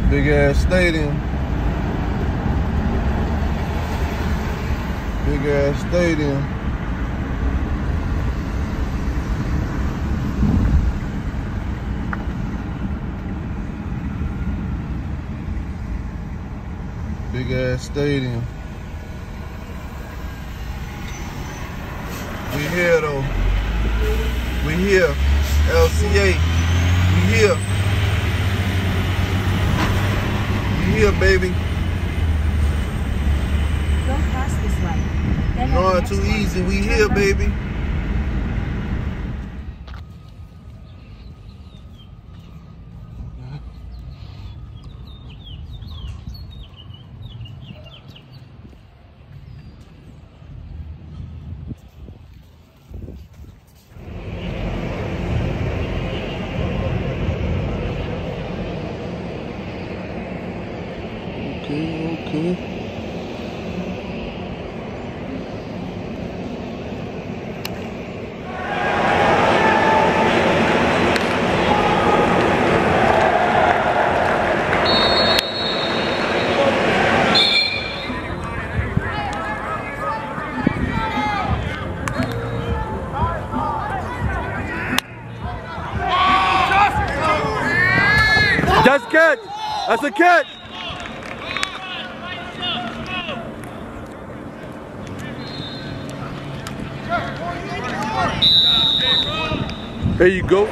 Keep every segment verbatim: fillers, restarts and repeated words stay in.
Big ass stadium. Big ass stadium. Big ass stadium. We here though. We here. L C A. We here. We here, baby. Go cross this way. Then Going too easy. We here, baby. Okay, okay. That's a catch! That's a catch! There you go.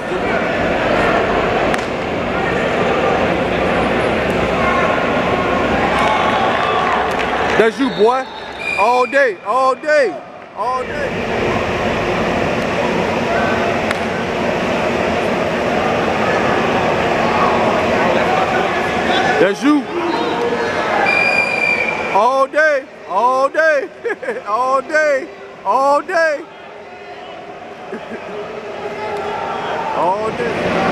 That's you, boy. All day, all day, all day. That's you. All day, all day, all day, all day. All day.